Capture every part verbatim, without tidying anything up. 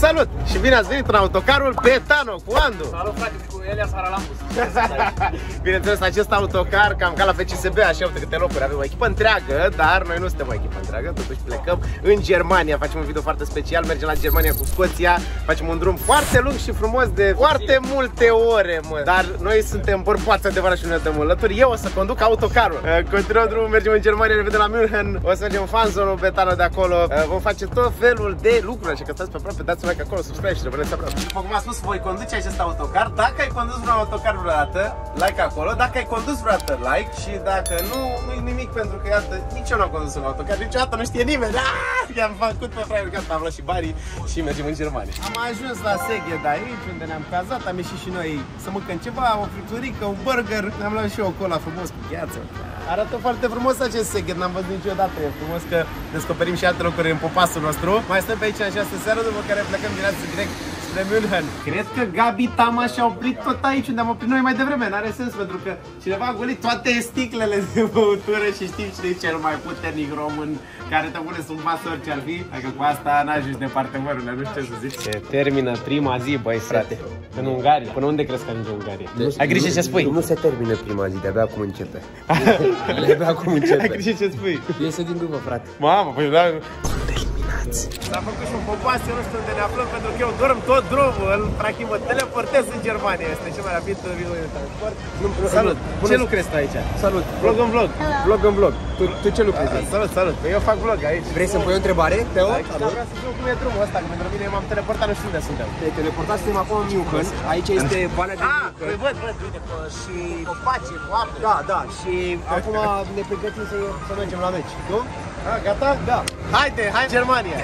Salut și bine ați venit în autocarul Betano cu Andu. Salut frate, cu Elias Haralambus. Bineînțeles, acest autocar, cam ca la F C S B, așa uite câte locuri, avem o echipă întreagă, dar noi nu suntem o echipă întreagă, totuși plecăm în Germania, facem un video foarte special, mergem la Germania cu Scoția, facem un drum foarte lung și frumos de foarte multe ore, mă. Dar noi suntem bărbați adevărat și nu ne dăm înlături. Eu o să conduc autocarul. Continuăm drumul, mergem în Germania, ne vedem la München, o să mergem în fanzone-ul Betano de acolo. Vom face tot felul de lucruri, așa că stați pe aproape, dați un like acolo, subscribe și rămâneți aproape. După cum am spus, voi conduce acest autocar. Dacă ai condus vreun autocar vreodată, like acolo. Dacă ai condus vreodată, like. Și dacă nu, nu-i nimic, pentru că iată, nici eu nu am condus un autocar, niciodată nu știe nimeni. I-am făcut pe fraiul că asta am luat și banii și mergem în Germania. Am ajuns la Szeged aici, unde ne-am cazat, am ieșit și noi să mâncăm ceva, o fripturică, un burger. Ne-am luat și o cola frumos cu gheață. Arată foarte frumos acest Szeged, n-am văzut niciodată. E frumos că descoperim și alte locuri în popasul nostru. Mai stăm pe aici în această seară, după care plecăm dimineața direct spre München. Cred că Gabi Tama și-a oprit tot aici unde am oprit noi mai devreme. N-are sens, pentru că cineva a golit toate sticlele de băutură și știm cine e cel mai puternic român care te pune sub masă orice ar fi. Dacă cu asta n-ajungi departe, mărule, nu știu ce să zic. Se termină prima zi, băi frate, în Ungaria. Până unde crezi că ajunge Ungaria? Ai grijă ce spui? Nu se termină prima zi, de-abia acum începe. De-abia acum începe. Ai grijă ce spui? Iese din după, frate. Mamă, păi da. eliminați. S-a făcut și un popas, eu nu știu unde ne aflăm, pentru că eu dorm tot drumul, îl practic mă teleportez în Germania, este cel mai rapid video de transport. Salut! Ce lucrezi tu aici? Salut! Vlog în vlog? Vlog în vlog. Tu, tu ce lucrezi aici? Salut, salut! Eu fac vlog aici. Vrei să-mi pui o întrebare, Teo? Da, vreau să știu cum e drumul ăsta, că pentru mine m-am teleportat, nu știu unde suntem. Te teleportat, suntem acum în München. Aici este Valea de Ah, München. văd, văd, uite, și copaci, cu apă. Da, da, și acum ne pregătim să, să mergem la meci. Tu? Ah, gata? Da. Haide, hai Germania!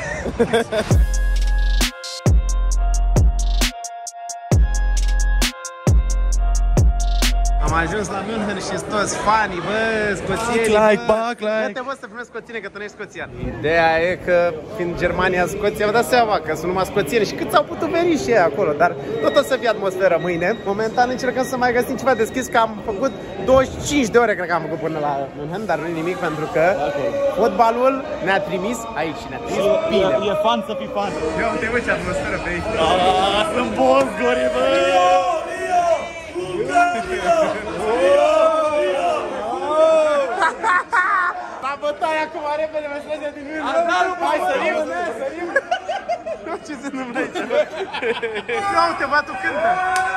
Am ajuns la München și toți fanii, bă, scoțieni, Back like, back like. Ia te vă să filmezi scoțieni, că tu nu ești scoțian. Ideea e că, fiind Germania, Scoția, vă dați seama că sunt numai scoțieni și câți au putut veni și ei acolo, dar tot o să fie atmosferă mâine. Momentan încercăm să mai găsim ceva deschis, că am făcut douăzeci și cinci de ore, cred că am făcut până la München, dar nu nimic, pentru că fotbalul ne-a trimis aici, ne-a trimis bine. E fan să fii fan. Ia uite, bă, ce atmosferă pe aici. Sunt bosgori, bă! La bătaia acum, repede, mă strângem din München. Hai, sărim, sărim. Ce se întâmplă aici? Ia uite, băiatul cântă.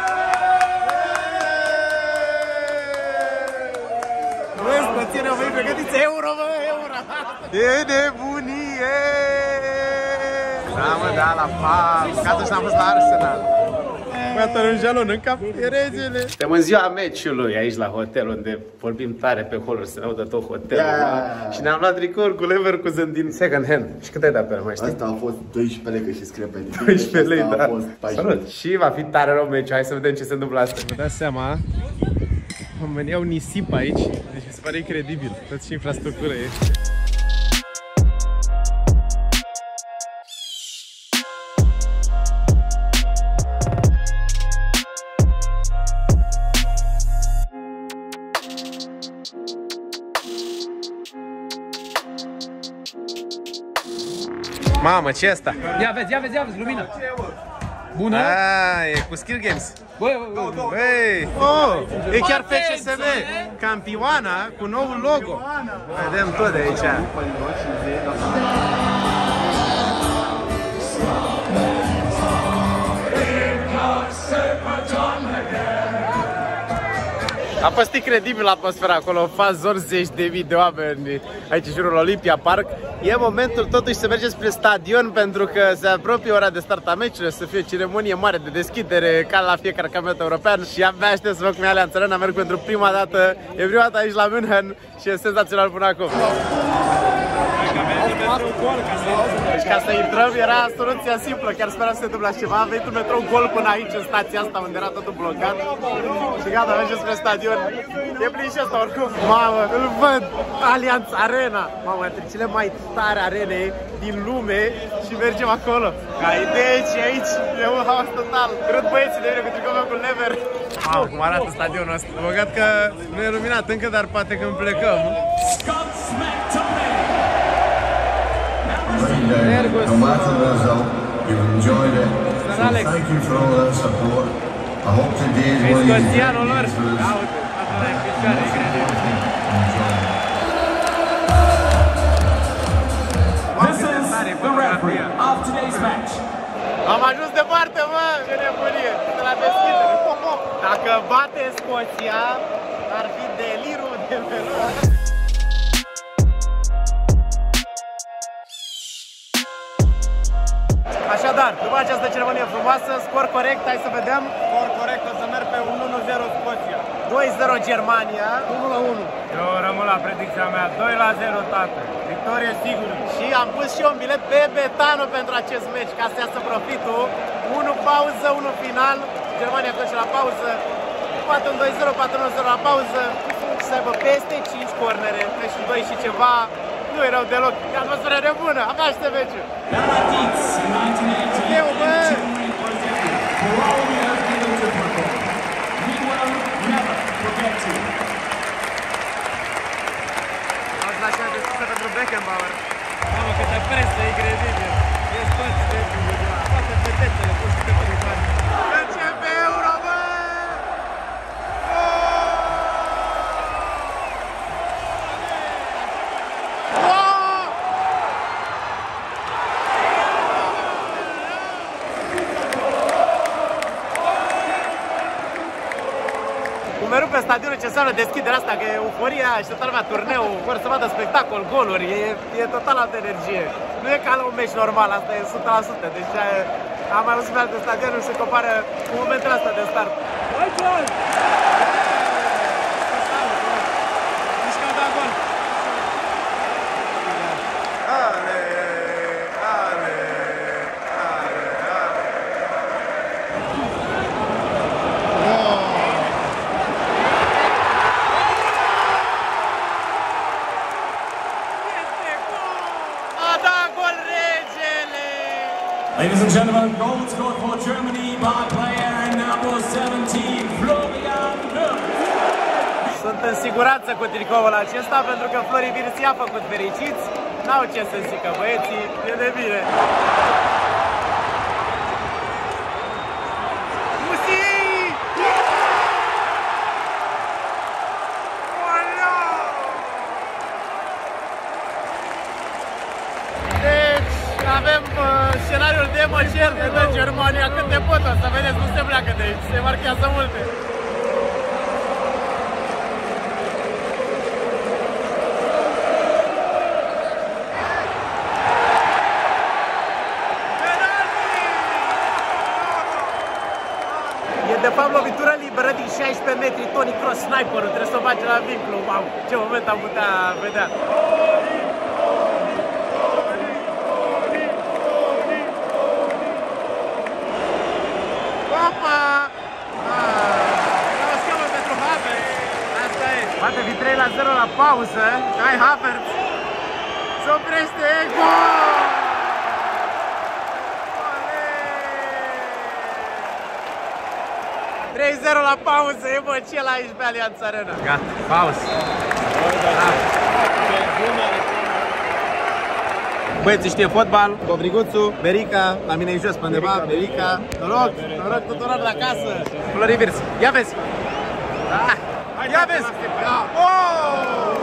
Bă, scoțieni au venit pregătiți, euro, bă, euro. De nebunie. Da, mă, da, la pal. Ca atunci n-am fost la Arsenal. Băiatul un jalon în cap, e regele. Suntem în ziua meciului aici la hotel, unde vorbim tare pe holuri, să ne audă tot hotelul. Yeah. Și ne-am luat tricouri cu Leverkusen din second hand. Și cât ai dat pe el, mai știi? Asta a fost doisprezece lei, că și scrie pe tine. doisprezece lei, da. Salut. Salut. Și va fi tare rău meciul, hai să vedem ce se întâmplă astăzi. Vă dați seama, oamenii au nisip aici, deci mi se pare incredibil, tot și infrastructură e. Mamă, ce e asta? Ia vezi, ia vezi, ia vezi, lumină. Bună? Ah, e cu Skill Games. Băi, băi, băi. Băi, oh, e chiar F C S B, campioana cu noul logo. Vedem tot de aici. A fost incredibil atmosfera acolo, fazor zeci de mii de oameni aici în jurul Olympia Park. E momentul totuși să mergem spre stadion, pentru că se apropie ora de start a meciului, să fie o ceremonie mare de deschidere, ca la fiecare campionat european. Și abia aștept să văd cum e Allianz Arena, merg pentru prima dată, e prima dată aici la München și e senzațional până acum. Deci ca să intrăm era soluția simplă, chiar speram să se întâmple ceva. A venit un metrou gol până aici, în stația asta, unde era totul blocat. Și gata, mergem spre stadion. E plin și ăsta oricum. Mamă, îl văd, Allianz Arena. Mamă, între cele mai tare arene din lume și mergem acolo. Ca idee și aici e un haos total. Cred băieții de mine cu tricoul meu cu lever. Mamă, cum arată stadionul ăsta. Băgat că nu e luminat încă, dar poate când plecăm. You've enjoyed it. So Alex. thank you for all that support. I hope today's one of your Scoțianul lor. days was Aude, asta e în picioare, incredibil. enjoy it. This is the referee of today's match. Am ajuns departe, mă! Ce nebunie! De la deschidere! Dacă bate Scoția, ar fi delirul de melon. Așadar, după această ceremonie frumoasă, scor corect, hai să vedem. Scor corect, o să merg pe unu unu zero Scoția. doi zero Germania. unu la unu. Eu rămân la predicția mea, doi la zero, tată. Victorie sigură. Și am pus și un bilet pe Betano pentru acest meci, ca să iasă profitul. unu pauză, unu final. Germania duce la pauză. patru doi zero, patru unu zero la pauză. Să aibă peste cinci cornere, și doi și ceva. Nu erau deloc. E atmosfera nebună. Abia aștept meciul. Eu, bă! Ați lăsat de sus pentru Beckenbauer. Mamă, câtă presă, incredibil. E toți de toate vedețele, pur și simplu de bani. Începe Euro, bă! Cum rupe stadionul, ce înseamnă deschiderea asta, că e euforia și toată lumea, turneu, vor să vadă spectacol, goluri, e, e total altă energie. Nu e ca la un meci normal, asta e o sută la sută, deci am mai văzut pe alte stadionuri și se compară cu momentele astea de start. Ladies and gentlemen, goal scored for Germany by player number seventeen, Florian Wirtz. Sunt în siguranță cu tricoul acesta pentru că Florian Wirtz i-a făcut fericiți. N-au ce să zică băieții, e de bine. Avem uh, scenariul de măcer de tot Germania, cât de pot, o să vedeți, nu se pleacă de aici, se marchează multe. E de fapt lovitură liberă din șaisprezece metri, Toni Kroos, sniperul, trebuie să o bage la vincul, wow, ce moment am putea vedea. Bate trei la zero la pauză, Kai Havertz se oprește, gol! trei zero la pauză, e băcel aici pe Allianz Arena. Gata, pauză. Băieții știe fotbal, Covriguțu, Berica, la mine e jos pe undeva, Berica. Noroc, noroc tuturor de acasă. Florian Wirtz, ia vezi! Da. Ia vezi! Oh!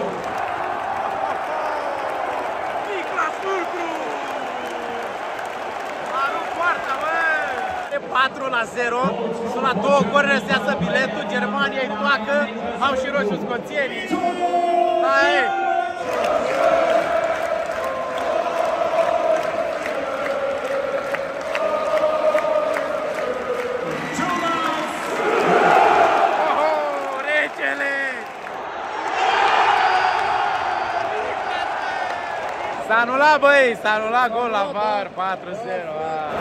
Niklas Füllkrug! Arunc poarta, bă! E patru la zero, sunt la două cornere să iasă biletul, Germania îi placă, au și roșu scoțienii. Hai! S-a anulat, băi, s-a anulat gol la V A R, patru zero.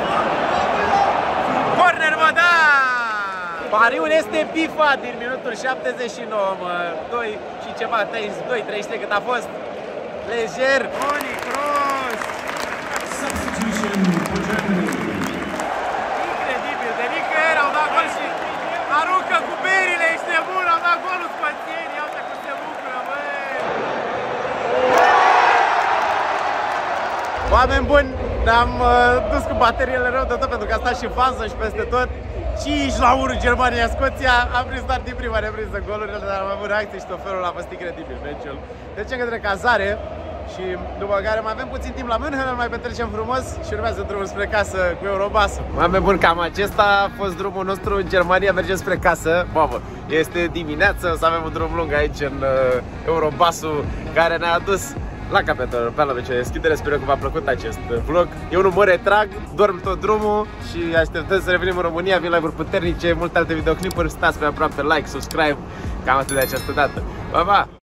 Corner, mă, da! Pariul este bifat din minutul șaptezeci și nouă, mă. doi și ceva, treizeci și doi, treizeci și trei cât a fost. Lejer. Toni Kroos. Substitution for Germany. Incredibil, de nicăieri au dat gol și aruncă cu berile, ești nebun, au dat golul scoțienii, iau-te cum se bucură, băi! Oameni buni, ne-am uh, dus cu bateriile rău de tot pentru că a stat și fază și peste tot. cinci la unu Germania-Scoția, am prins doar din prima repriză golurile, dar am avut reacții și tot felul a fost incredibil meciul. Trecem către cazare și după care mai avem puțin timp la München, mai petrecem frumos și urmează drumul spre casă cu Eurobusul. Oameni buni, cam acesta a fost drumul nostru în Germania, mergem spre casă. Mamă, este dimineață, să avem un drum lung aici în uh, Eurobusul care ne-a adus la capitolul european, la meciul de deschidere. Sper că v-a plăcut acest vlog. Eu nu mă retrag, dorm tot drumul și așteptăm să revenim în România. Vin live-uri puternice, multe alte videoclipuri. Stați pe aproape, like, subscribe. Cam atât de această dată. Pa, pa!